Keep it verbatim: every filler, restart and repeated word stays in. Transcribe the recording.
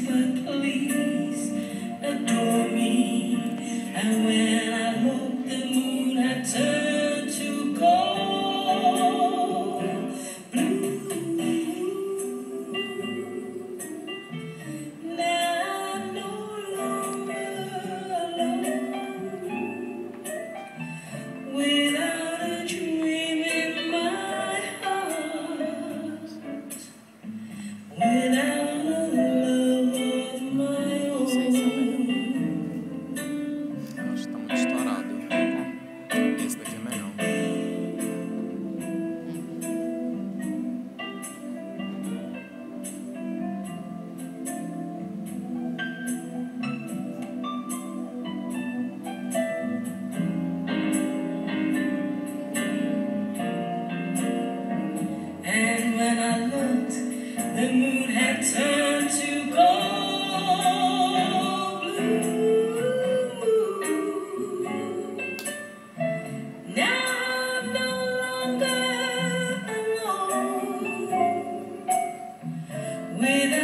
but please adore me. And when I looked, the moon had turned to gold. Blue. Now I'm no longer alone, without a dream in my heart, without a love of my own. Eu acho que tá muito estourado. Esse daqui é melhor. And when I looked, the moon had turned to gold. Blue. Now I'm no longer alone, without